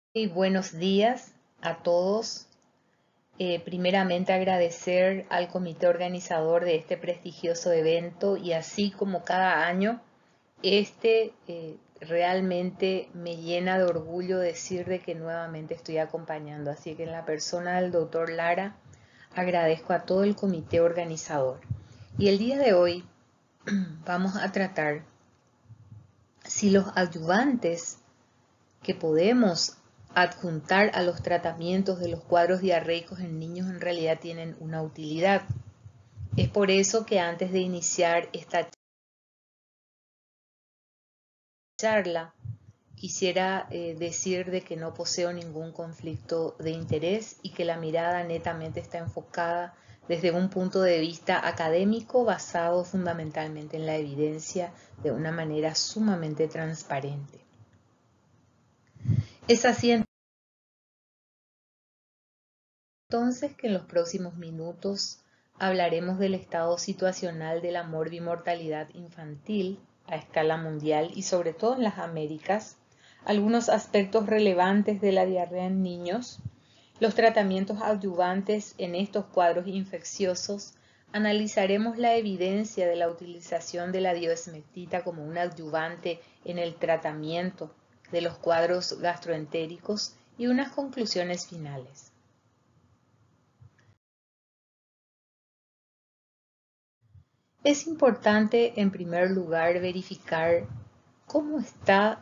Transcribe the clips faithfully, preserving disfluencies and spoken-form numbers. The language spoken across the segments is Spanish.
Y buenos días a todos. Eh, primeramente agradecer al comité organizador de este prestigioso evento y así como cada año, este eh, realmente me llena de orgullo decir de que nuevamente estoy acompañando. Así que en la persona del doctor Lara agradezco a todo el comité organizador. Y el día de hoy vamos a tratar si los ayudantes que podemos adjuntar a los tratamientos de los cuadros diarreicos en niños en realidad tienen una utilidad. Es por eso que antes de iniciar esta charla quisiera eh, decir de que no poseo ningún conflicto de interés y que la mirada netamente está enfocada desde un punto de vista académico basado fundamentalmente en la evidencia de una manera sumamente transparente. Es así entonces que en los próximos minutos hablaremos del estado situacional de la morbimortalidad infantil a escala mundial y sobre todo en las Américas, algunos aspectos relevantes de la diarrea en niños, los tratamientos adyuvantes en estos cuadros infecciosos, analizaremos la evidencia de la utilización de la diosmectita como un adyuvante en el tratamiento de los cuadros gastroentéricos y unas conclusiones finales. Es importante, en primer lugar, verificar cómo está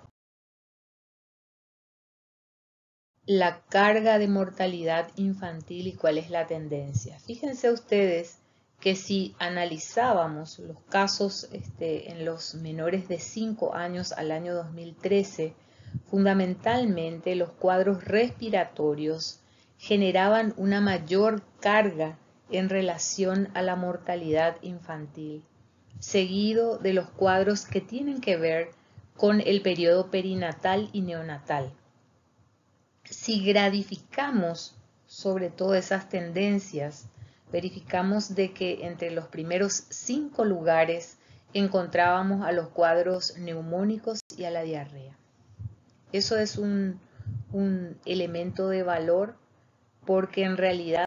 la carga de mortalidad infantil y cuál es la tendencia. Fíjense ustedes que si analizábamos los casos este, en los menores de cinco años al año dos mil trece, fundamentalmente los cuadros respiratorios generaban una mayor carga en relación a la mortalidad infantil, seguido de los cuadros que tienen que ver con el periodo perinatal y neonatal. Si gradificamos sobre todo esas tendencias, verificamos de que entre los primeros cinco lugares encontrábamos a los cuadros neumónicos y a la diarrea. Eso es un, un elemento de valor porque en realidad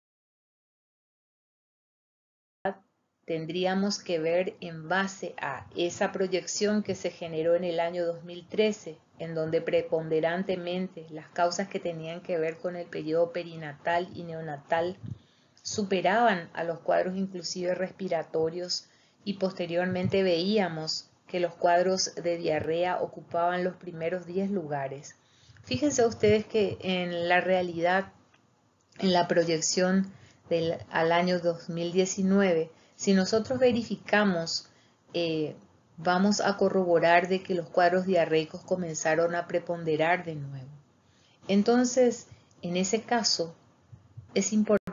tendríamos que ver en base a esa proyección que se generó en el año dos mil trece, en donde preponderantemente las causas que tenían que ver con el periodo perinatal y neonatal superaban a los cuadros inclusive respiratorios y posteriormente veíamos que los cuadros de diarrea ocupaban los primeros diez lugares. Fíjense ustedes que en la realidad, en la proyección del, al año dos mil diecinueve, si nosotros verificamos, eh, vamos a corroborar de que los cuadros diarreicos comenzaron a preponderar de nuevo. Entonces, en ese caso, es importante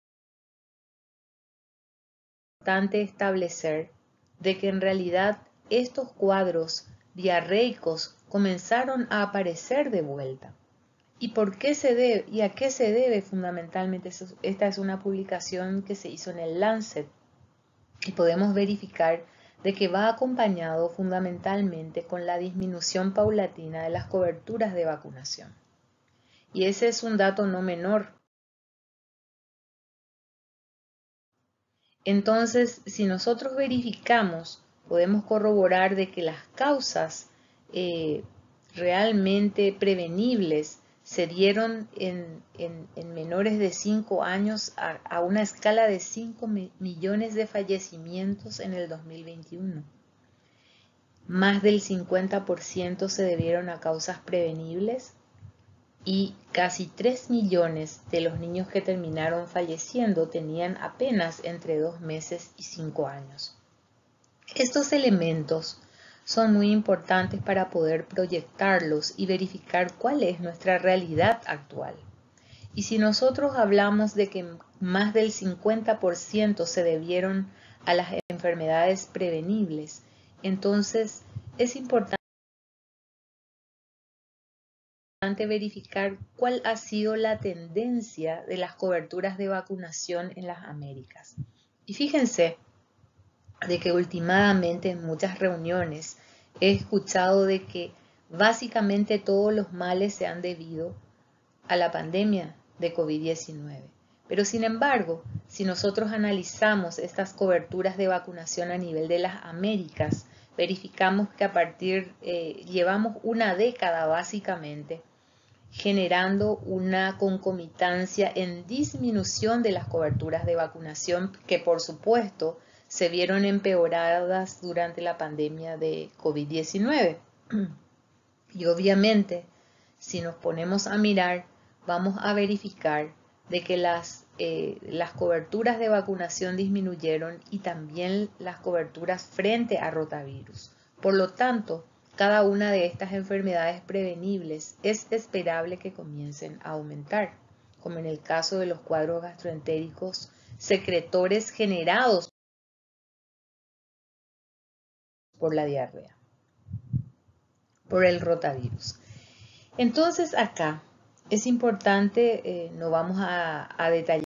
establecer de que en realidad estos cuadros diarreicos comenzaron a aparecer de vuelta. ¿Y por qué se debe? ¿Y a qué se debe fundamentalmente? Esta es una publicación que se hizo en el Lancet y podemos verificar de que va acompañado fundamentalmente con la disminución paulatina de las coberturas de vacunación. Y ese es un dato no menor. Entonces, si nosotros verificamos, podemos corroborar de que las causas eh, realmente prevenibles se dieron en, en, en menores de cinco años a, a una escala de cinco millones de fallecimientos en el dos mil veintiuno. Más del cincuenta por ciento se debieron a causas prevenibles y casi tres millones de los niños que terminaron falleciendo tenían apenas entre dos meses y cinco años. Estos elementos son muy importantes para poder proyectarlos y verificar cuál es nuestra realidad actual. Y si nosotros hablamos de que más del cincuenta por ciento se debieron a las enfermedades prevenibles, entonces es importante verificar cuál ha sido la tendencia de las coberturas de vacunación en las Américas. Y fíjense de que últimamente en muchas reuniones he escuchado de que Básicamente todos los males se han debido a la pandemia de COVID diecinueve. Pero sin embargo, si nosotros analizamos estas coberturas de vacunación a nivel de las Américas, verificamos que a partir, eh, llevamos una década básicamente, generando una concomitancia en disminución de las coberturas de vacunación que por supuesto se vieron empeoradas durante la pandemia de COVID diecinueve. Y obviamente, si nos ponemos a mirar, vamos a verificar de que las, eh, las coberturas de vacunación disminuyeron y también las coberturas frente a rotavirus. Por lo tanto, cada una de estas enfermedades prevenibles es esperable que comiencen a aumentar, como en el caso de los cuadros gastroentéricos secretores generados por la diarrea, por el rotavirus. Entonces acá es importante, eh, no vamos a, a detallar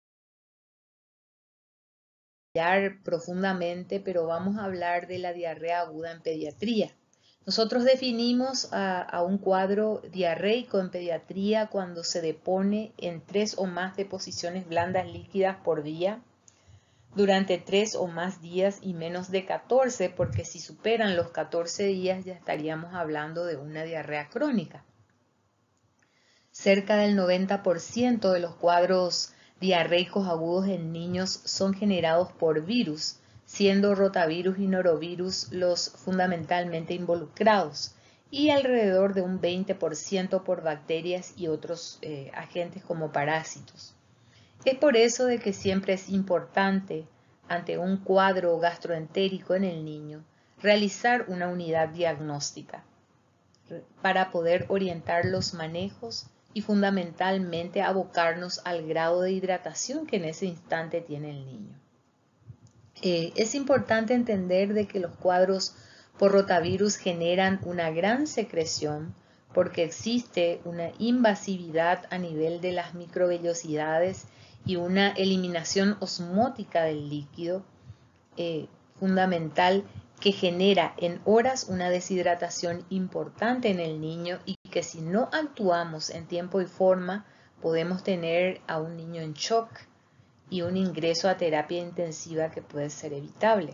profundamente, pero vamos a hablar de la diarrea aguda en pediatría. Nosotros definimos a, a un cuadro diarreico en pediatría cuando se depone en tres o más deposiciones blandas líquidas por día durante tres o más días y menos de catorce, porque si superan los catorce días ya estaríamos hablando de una diarrea crónica. Cerca del noventa por ciento de los cuadros diarreicos agudos en niños son generados por virus, siendo rotavirus y norovirus los fundamentalmente involucrados, y alrededor de un veinte por ciento por bacterias y otros eh, agentes como parásitos. Es por eso de que siempre es importante, ante un cuadro gastroentérico en el niño, realizar una unidad diagnóstica para poder orientar los manejos y fundamentalmente abocarnos al grado de hidratación que en ese instante tiene el niño. Eh, es importante entender de que los cuadros por rotavirus generan una gran secreción porque existe una invasividad a nivel de las microvellosidades y una eliminación osmótica del líquido eh, fundamental que genera en horas una deshidratación importante en el niño y que si no actuamos en tiempo y forma podemos tener a un niño en shock y un ingreso a terapia intensiva que puede ser evitable.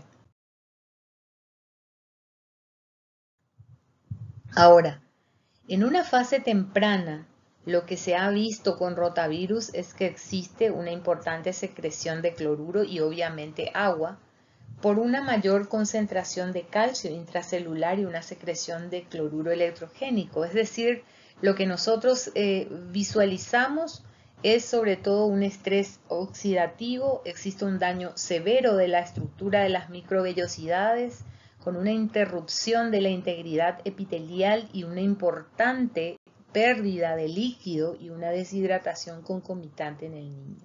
Ahora, en una fase temprana, lo que se ha visto con rotavirus es que existe una importante secreción de cloruro y obviamente agua, por una mayor concentración de calcio intracelular y una secreción de cloruro electrogénico. Es decir, lo que nosotros eh, visualizamos es sobre todo un estrés oxidativo, existe un daño severo de la estructura de las microvellosidades, con una interrupción de la integridad epitelial y una importante pérdida de líquido y una deshidratación concomitante en el niño.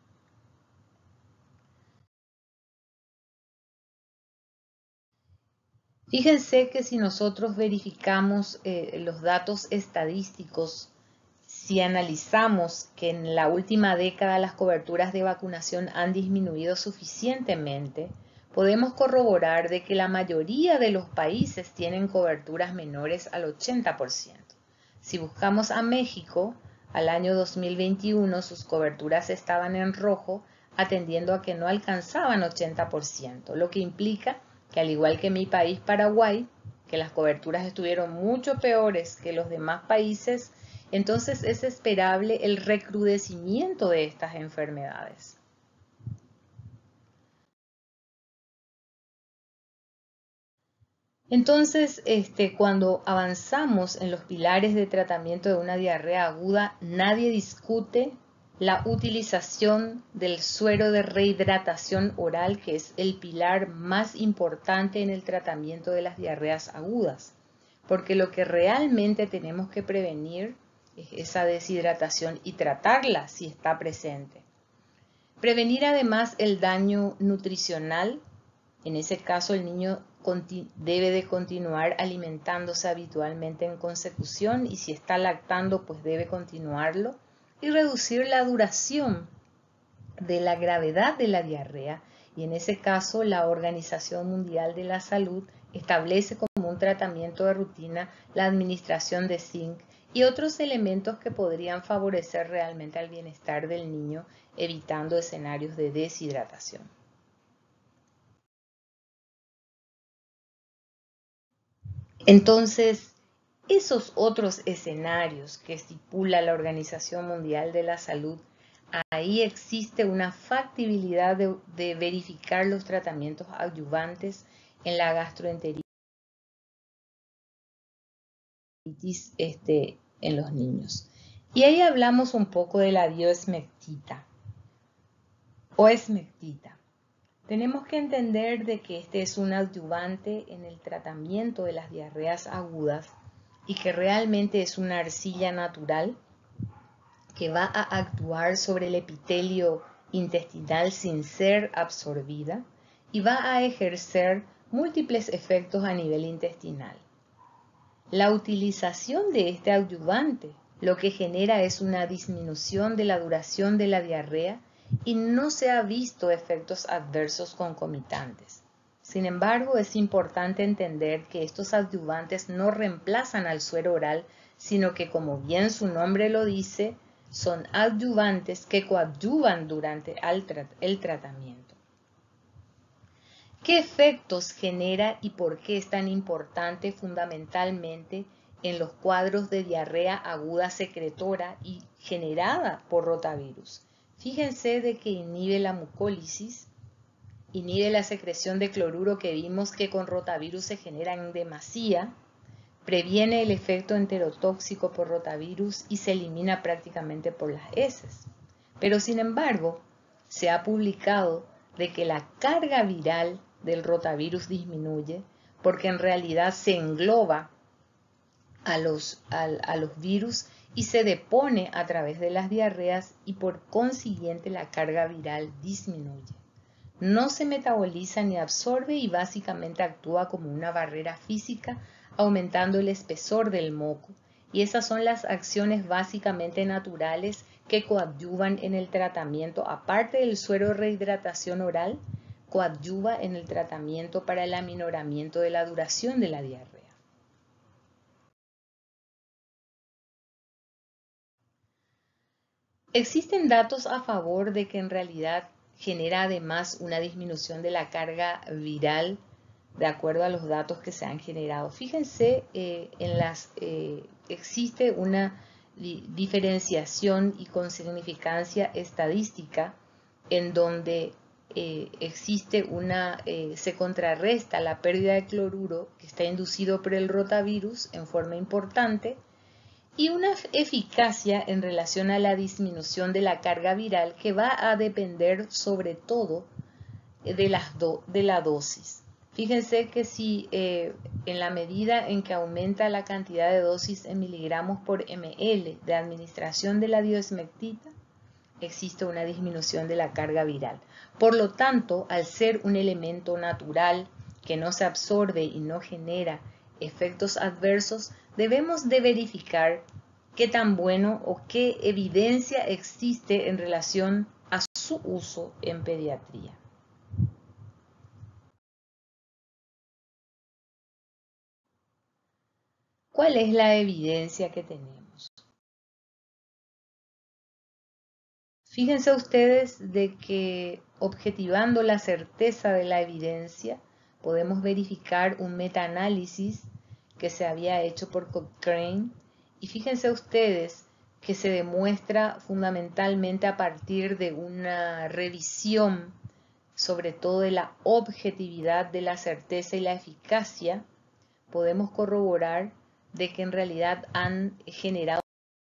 Fíjense que si nosotros verificamos eh, los datos estadísticos, si analizamos que en la última década las coberturas de vacunación han disminuido suficientemente, podemos corroborar de que la mayoría de los países tienen coberturas menores al ochenta por ciento. Si buscamos a México, al año dos mil veintiuno sus coberturas estaban en rojo, atendiendo a que no alcanzaban ochenta por ciento, lo que implica que al igual que mi país Paraguay, que las coberturas estuvieron mucho peores que los demás países, entonces es esperable el recrudecimiento de estas enfermedades. Entonces, este, cuando avanzamos en los pilares de tratamiento de una diarrea aguda, nadie discute la utilización del suero de rehidratación oral, que es el pilar más importante en el tratamiento de las diarreas agudas, porque lo que realmente tenemos que prevenir es esa deshidratación y tratarla si está presente. Prevenir además el daño nutricional, en ese caso el niño debe de continuar alimentándose habitualmente en consecución y si está lactando pues debe continuarlo, y reducir la duración de la gravedad de la diarrea, y en ese caso la Organización Mundial de la Salud Establece como un tratamiento de rutina la administración de zinc y otros elementos que podrían favorecer realmente al bienestar del niño, evitando escenarios de deshidratación. Entonces, esos otros escenarios que estipula la Organización Mundial de la Salud, ahí existe una factibilidad de, de verificar los tratamientos adyuvantes en la gastroenteritis este, en los niños. Y ahí hablamos un poco de la diosmectita o esmectita. Tenemos que entender de que este es un adyuvante en el tratamiento de las diarreas agudas y que realmente es una arcilla natural que va a actuar sobre el epitelio intestinal sin ser absorbida y va a ejercer múltiples efectos a nivel intestinal. La utilización de este adyuvante lo que genera es una disminución de la duración de la diarrea y no se ha visto efectos adversos concomitantes. Sin embargo, es importante entender que estos adyuvantes no reemplazan al suero oral, sino que, como bien su nombre lo dice, son adyuvantes que coadyuvan durante el tratamiento. ¿Qué efectos genera y por qué es tan importante fundamentalmente en los cuadros de diarrea aguda secretora y generada por rotavirus? Fíjense de que inhibe la mucólisis, inhibe la secreción de cloruro que vimos que con rotavirus se genera en demasía, previene el efecto enterotóxico por rotavirus y se elimina prácticamente por las heces. Pero sin embargo, se ha publicado de que la carga viral del rotavirus disminuye porque en realidad se engloba a los, a, a los virus y se depone a través de las diarreas y por consiguiente la carga viral disminuye. No se metaboliza ni absorbe y básicamente actúa como una barrera física, aumentando el espesor del moco. Y esas son las acciones básicamente naturales que coadyuvan en el tratamiento, aparte del suero de rehidratación oral, coadyuva en el tratamiento para el aminoramiento de la duración de la diarrea. Existen datos a favor de que en realidad genera además una disminución de la carga viral de acuerdo a los datos que se han generado. Fíjense, eh, en las, eh, existe una di diferenciación y con significancia estadística en donde eh, existe una, eh, se contrarresta la pérdida de cloruro que está inducido por el rotavirus en forma importante y una eficacia en relación a la disminución de la carga viral que va a depender sobre todo de, las do, de la dosis. Fíjense que si eh, en la medida en que aumenta la cantidad de dosis en miligramos por ml de administración de la diosmectita, existe una disminución de la carga viral. Por lo tanto, al ser un elemento natural que no se absorbe y no genera efectos adversos, debemos de verificar qué tan bueno o qué evidencia existe en relación a su uso en pediatría. ¿Cuál es la evidencia que tenemos? Fíjense ustedes de que objetivando la certeza de la evidencia, podemos verificar un metaanálisis que se había hecho por Cochrane y fíjense ustedes que se demuestra fundamentalmente a partir de una revisión sobre todo de la objetividad de la certeza y la eficacia, podemos corroborar de que en realidad han generado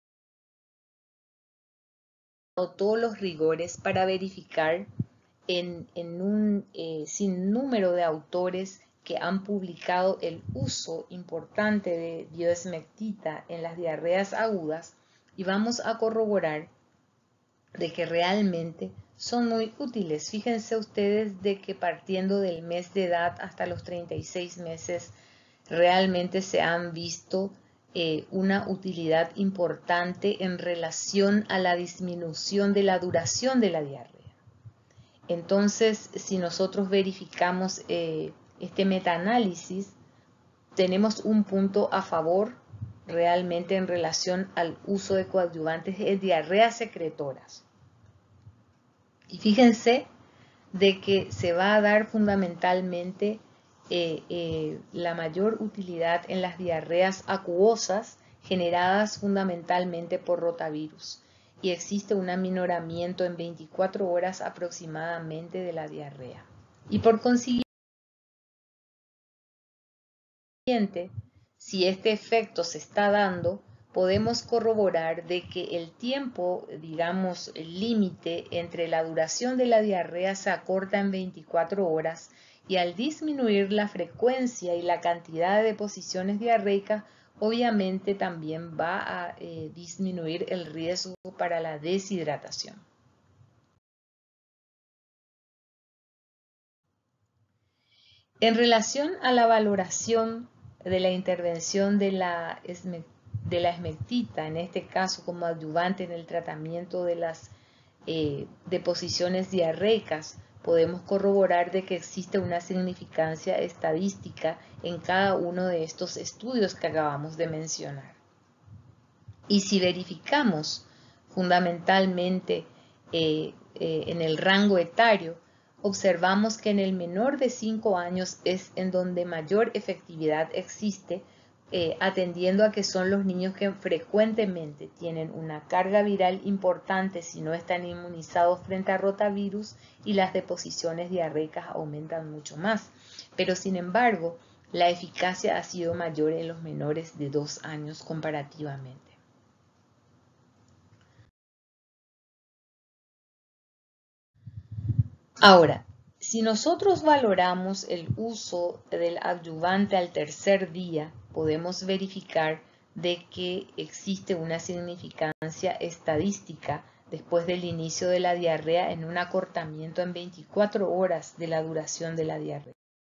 todos los rigores para verificar en, en un eh, sinnúmero de autores que han publicado el uso importante de diosmectita en las diarreas agudas y vamos a corroborar de que realmente son muy útiles. Fíjense ustedes de que partiendo del mes de edad hasta los treinta y seis meses realmente se han visto eh, una utilidad importante en relación a la disminución de la duración de la diarrea. Entonces, si nosotros verificamos eh, este metaanálisis, tenemos un punto a favor realmente en relación al uso de coadyuvantes es diarreas secretoras. Y fíjense de que se va a dar fundamentalmente eh, eh, la mayor utilidad en las diarreas acuosas generadas fundamentalmente por rotavirus. Y existe un aminoramiento en veinticuatro horas aproximadamente de la diarrea. Y por consiguiente, si este efecto se está dando, podemos corroborar de que el tiempo, digamos, el límite entre la duración de la diarrea se acorta en veinticuatro horas y al disminuir la frecuencia y la cantidad de deposiciones diarreicas, obviamente también va a eh, disminuir el riesgo para la deshidratación. En relación a la valoración de la intervención de la, de la esmectita, en este caso como adyuvante en el tratamiento de las eh, deposiciones diarreicas, podemos corroborar de que existe una significancia estadística en cada uno de estos estudios que acabamos de mencionar. Y si verificamos fundamentalmente eh, eh, en el rango etario, observamos que en el menor de cinco años es en donde mayor efectividad existe, eh, atendiendo a que son los niños que frecuentemente tienen una carga viral importante si no están inmunizados frente a rotavirus y las deposiciones diarreicas aumentan mucho más. Pero sin embargo, la eficacia ha sido mayor en los menores de dos años comparativamente. Ahora, si nosotros valoramos el uso del adyuvante al tercer día, podemos verificar de que existe una significancia estadística después del inicio de la diarrea en un acortamiento en veinticuatro horas de la duración de la diarrea.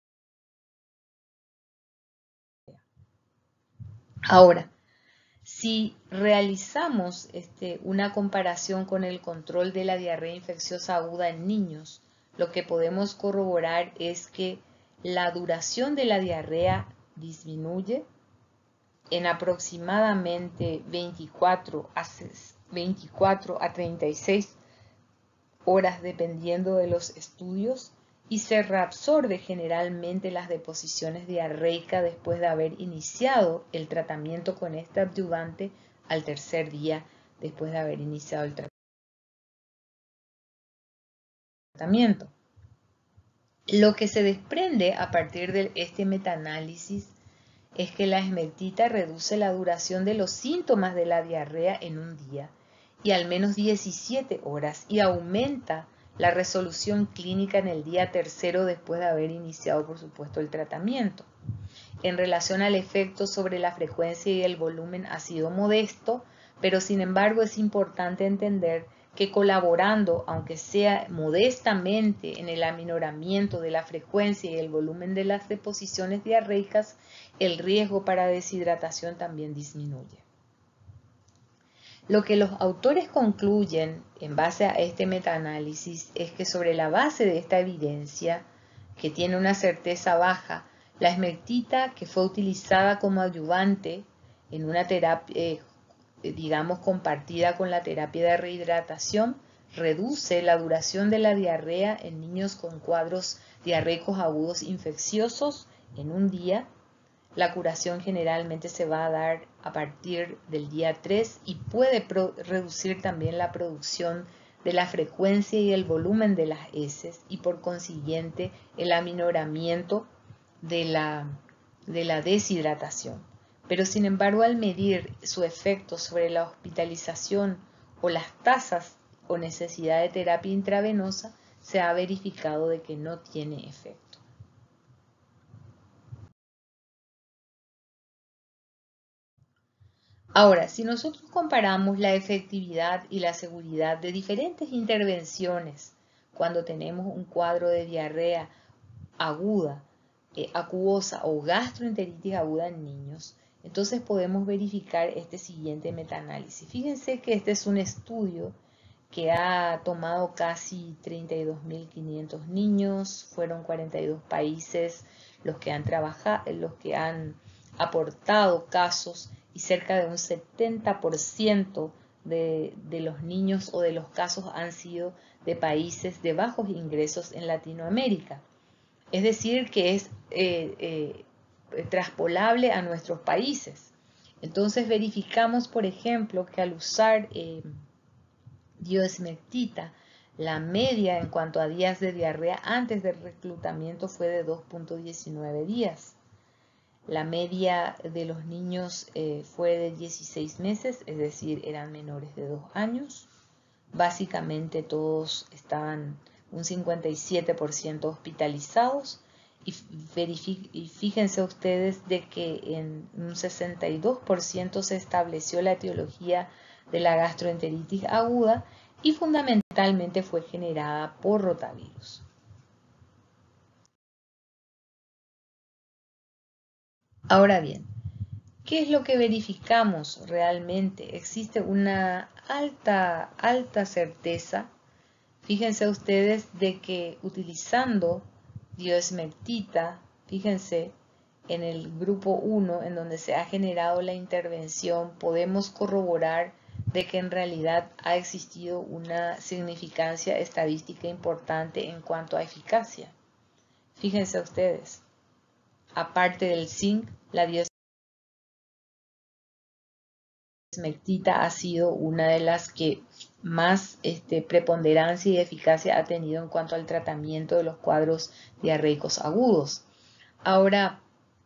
Ahora, si realizamos este, una comparación con el control de la diarrea infecciosa aguda en niños, lo que podemos corroborar es que la duración de la diarrea disminuye en aproximadamente veinticuatro a treinta y seis horas dependiendo de los estudios y se reabsorbe generalmente las deposiciones diarreicas después de haber iniciado el tratamiento con este adyuvante al tercer día después de haber iniciado el tratamiento. Lo que se desprende a partir de este metaanálisis es que la esmectita reduce la duración de los síntomas de la diarrea en un día y al menos diecisiete horas y aumenta la resolución clínica en el día tercero después de haber iniciado, por supuesto, el tratamiento. En relación al efecto sobre la frecuencia y el volumen ha sido modesto, pero sin embargo es importante entender que colaborando, aunque sea modestamente, en el aminoramiento de la frecuencia y el volumen de las deposiciones diarreicas, el riesgo para deshidratación también disminuye. Lo que los autores concluyen en base a este metaanálisis es que sobre la base de esta evidencia, que tiene una certeza baja, la esmectita que fue utilizada como adyuvante en una terapia, eh, digamos, compartida con la terapia de rehidratación, reduce la duración de la diarrea en niños con cuadros diarreicos agudos infecciosos en un día. La curación generalmente se va a dar a partir del día tres y puede reducir también la producción de la frecuencia y el volumen de las heces y por consiguiente el aminoramiento de la, de la deshidratación. Pero sin embargo, al medir su efecto sobre la hospitalización o las tasas o necesidad de terapia intravenosa, se ha verificado de que no tiene efecto. Ahora, si nosotros comparamos la efectividad y la seguridad de diferentes intervenciones cuando tenemos un cuadro de diarrea aguda, eh, acuosa o gastroenteritis aguda en niños, entonces podemos verificar este siguiente metaanálisis. Fíjense que este es un estudio que ha tomado casi treinta y dos mil quinientos niños, fueron cuarenta y dos países los que han trabajado, los que han aportado casos y cerca de un setenta por ciento de, de los niños o de los casos han sido de países de bajos ingresos en Latinoamérica. Es decir, que es eh, eh, traspolable a nuestros países. Entonces verificamos, por ejemplo, que al usar eh, diosmectita, la media en cuanto a días de diarrea antes del reclutamiento fue de dos punto diecinueve días. La media de los niños eh, fue de dieciséis meses, es decir, eran menores de dos años. Básicamente todos estaban un cincuenta y siete por ciento hospitalizados y, y fíjense ustedes de que en un sesenta y dos por ciento se estableció la etiología de la gastroenteritis aguda y fundamentalmente fue generada por rotavirus. Ahora bien, ¿qué es lo que verificamos realmente? Existe una alta, alta certeza. Fíjense ustedes de que utilizando diosmectita, fíjense en el grupo uno en donde se ha generado la intervención, podemos corroborar de que en realidad ha existido una significancia estadística importante en cuanto a eficacia. Fíjense ustedes, aparte del zinc, la diosmectita ha sido una de las que más este, preponderancia y eficacia ha tenido en cuanto al tratamiento de los cuadros diarreicos agudos. Ahora,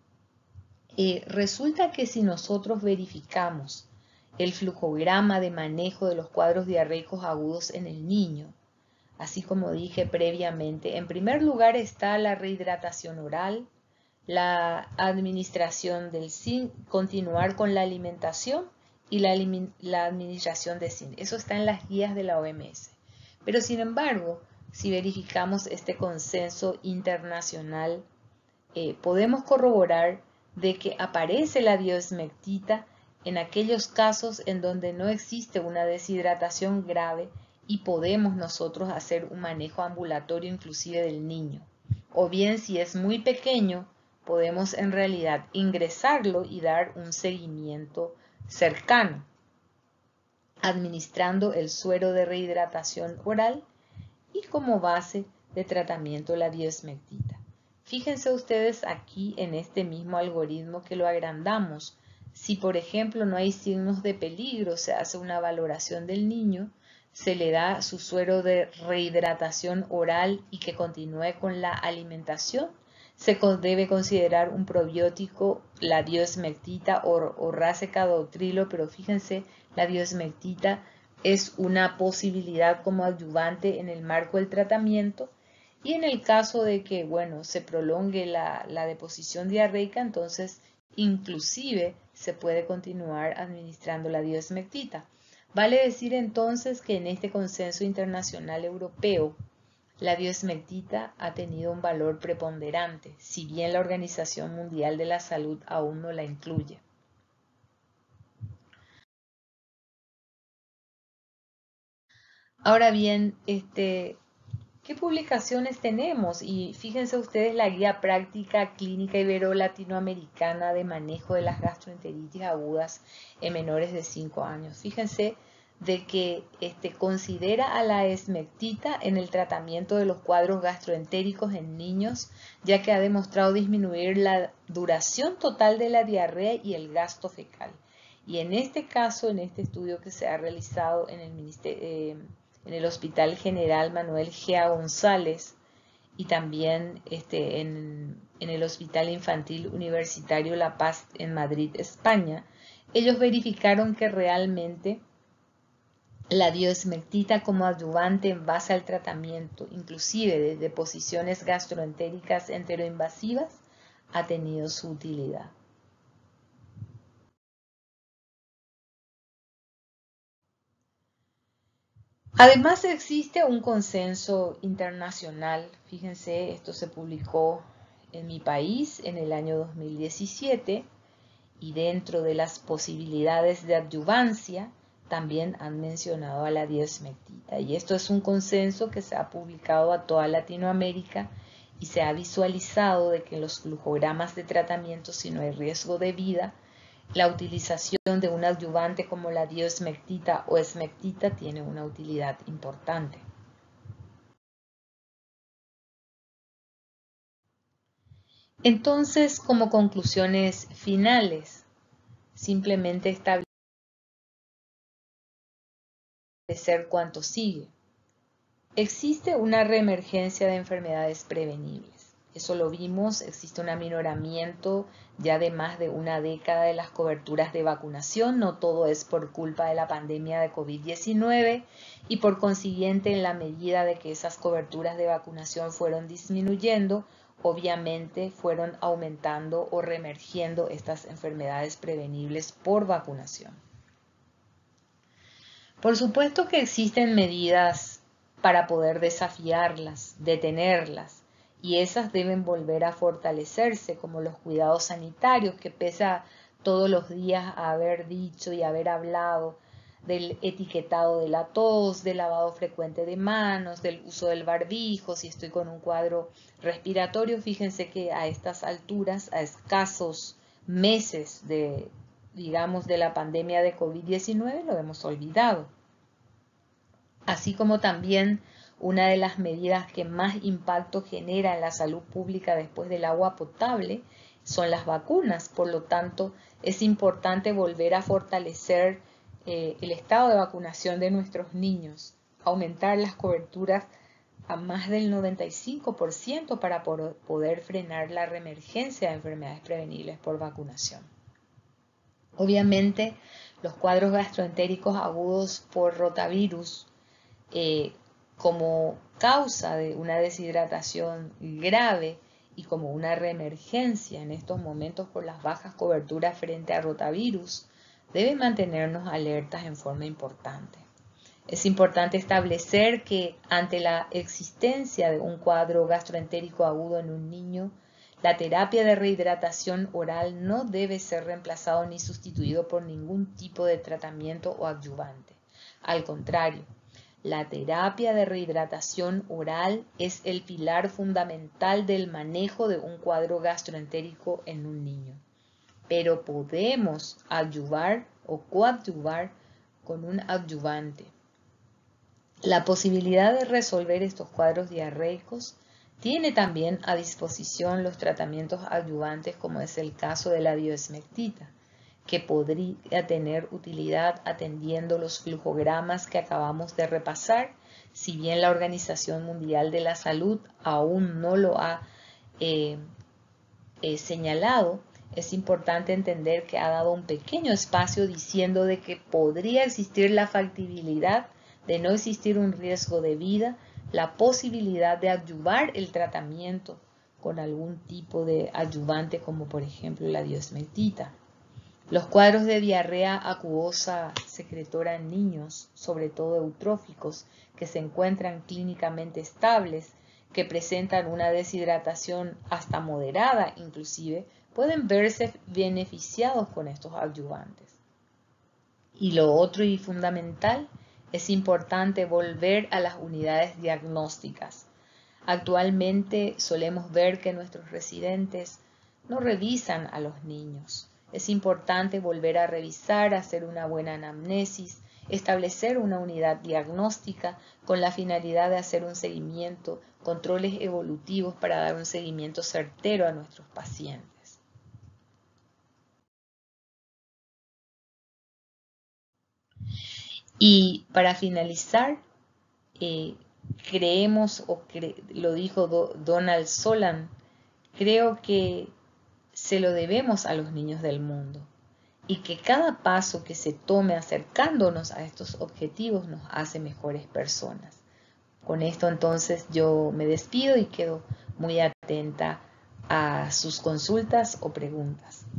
eh, resulta que si nosotros verificamos el flujograma de manejo de los cuadros diarreicos agudos en el niño, así como dije previamente, en primer lugar está la rehidratación oral, la administración del zinc, continuar con la alimentación y la, la administración de zinc. Eso está en las guías de la O M S. Pero sin embargo, si verificamos este consenso internacional, eh, podemos corroborar de que aparece la diosmectita en aquellos casos en donde no existe una deshidratación grave y podemos nosotros hacer un manejo ambulatorio inclusive del niño. O bien si es muy pequeño, podemos en realidad ingresarlo y dar un seguimiento cercano, administrando el suero de rehidratación oral y como base de tratamiento la diosmectita. Fíjense ustedes aquí en este mismo algoritmo que lo agrandamos. Si por ejemplo no hay signos de peligro, se hace una valoración del niño, se le da su suero de rehidratación oral y que continúe con la alimentación. Se debe considerar un probiótico, la diosmectita o, o racecadotrilo, pero fíjense, la diosmectita es una posibilidad como adyuvante en el marco del tratamiento. Y en el caso de que, bueno, se prolongue la, la deposición diarreica, entonces inclusive se puede continuar administrando la diosmectita. Vale decir entonces que en este consenso internacional europeo, la diosmectita ha tenido un valor preponderante, si bien la Organización Mundial de la Salud aún no la incluye. Ahora bien, este, ¿qué publicaciones tenemos? Y fíjense ustedes la guía práctica clínica ibero-latinoamericana de manejo de las gastroenteritis agudas en menores de cinco años. Fíjense de que este, considera a la esmectita en el tratamiento de los cuadros gastroentéricos en niños, ya que ha demostrado disminuir la duración total de la diarrea y el gasto fecal. Y en este caso, en este estudio que se ha realizado en el Ministerio, eh, en el Hospital General Manuel G A González y también este, en, en el Hospital Infantil Universitario La Paz en Madrid, España, ellos verificaron que realmente la diosmectita como adyuvante en base al tratamiento, inclusive de deposiciones gastroentéricas enteroinvasivas, ha tenido su utilidad. Además existe un consenso internacional, fíjense, esto se publicó en mi país en el año dos mil diecisiete y dentro de las posibilidades de adyuvancia también han mencionado a la diosmectita y esto es un consenso que se ha publicado a toda Latinoamérica y se ha visualizado de que en los flujogramas de tratamiento, si no hay riesgo de vida, la utilización de un adyuvante como la diosmectita o esmectita tiene una utilidad importante. Entonces, como conclusiones finales, simplemente establecer cuánto sigue. Existe una reemergencia de enfermedades prevenibles. Eso lo vimos, existe un aminoramiento ya de más de una década de las coberturas de vacunación. No todo es por culpa de la pandemia de COVID diecinueve y por consiguiente, en la medida de que esas coberturas de vacunación fueron disminuyendo, obviamente fueron aumentando o reemergiendo estas enfermedades prevenibles por vacunación. Por supuesto que existen medidas para poder desafiarlas, detenerlas, y esas deben volver a fortalecerse, como los cuidados sanitarios, que pese a todos los días haber dicho y haber hablado del etiquetado de la tos, del lavado frecuente de manos, del uso del barbijo, si estoy con un cuadro respiratorio, fíjense que a estas alturas, a escasos meses de, digamos, de la pandemia de COVID diecinueve, lo hemos olvidado. Así como también una de las medidas que más impacto genera en la salud pública después del agua potable son las vacunas. Por lo tanto, es importante volver a fortalecer eh, el estado de vacunación de nuestros niños, aumentar las coberturas a más del noventa y cinco por ciento para poder frenar la reemergencia de enfermedades prevenibles por vacunación. Obviamente, los cuadros gastroentéricos agudos por rotavirus Eh, como causa de una deshidratación grave y como una reemergencia en estos momentos por las bajas coberturas frente a rotavirus, debe mantenernos alertas en forma importante. Es importante establecer que ante la existencia de un cuadro gastroentérico agudo en un niño, la terapia de rehidratación oral no debe ser reemplazado ni sustituido por ningún tipo de tratamiento o adyuvante. Al contrario, la terapia de rehidratación oral es el pilar fundamental del manejo de un cuadro gastroentérico en un niño. Pero podemos adyuvar o coadyuvar con un adyuvante. La posibilidad de resolver estos cuadros diarreicos tiene también a disposición los tratamientos adyuvantes, como es el caso de la diosmectita, que podría tener utilidad atendiendo los flujogramas que acabamos de repasar, si bien la Organización Mundial de la Salud aún no lo ha eh, eh, señalado. Es importante entender que ha dado un pequeño espacio diciendo de que podría existir la factibilidad de no existir un riesgo de vida, la posibilidad de adyuvar el tratamiento con algún tipo de adyuvante, como por ejemplo la diosmectita. Los cuadros de diarrea acuosa secretora en niños, sobre todo eutróficos, que se encuentran clínicamente estables, que presentan una deshidratación hasta moderada inclusive, pueden verse beneficiados con estos adyuvantes. Y lo otro y fundamental, es importante volver a las unidades diagnósticas. Actualmente solemos ver que nuestros residentes no revisan a los niños. Es importante volver a revisar, hacer una buena anamnesis, establecer una unidad diagnóstica con la finalidad de hacer un seguimiento, controles evolutivos para dar un seguimiento certero a nuestros pacientes. Y para finalizar, eh, creemos, o cre lo dijo Do Donald Solan, creo que se lo debemos a los niños del mundo y que cada paso que se tome acercándonos a estos objetivos nos hace mejores personas. Con esto entonces yo me despido y quedo muy atenta a sus consultas o preguntas.